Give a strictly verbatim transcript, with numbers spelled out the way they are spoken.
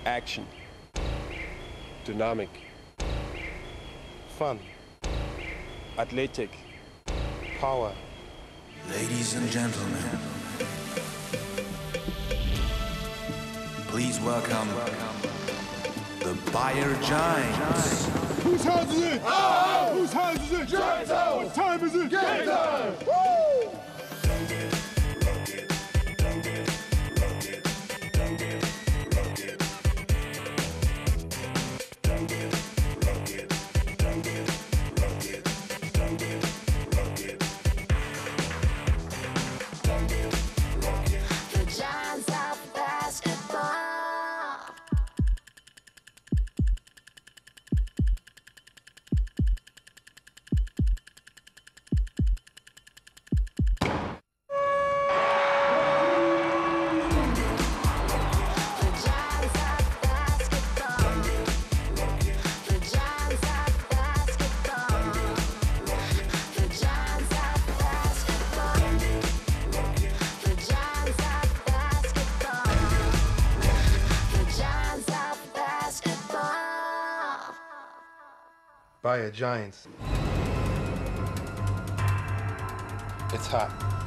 Action. Dynamic. Fun. Athletic. Power. Ladies and gentlemen, please welcome the Bayer Giants. Whose house is it? Oh! Whose house is it? Giants house! What time is it? Game time! Woo! Bayer Giants. It's hot.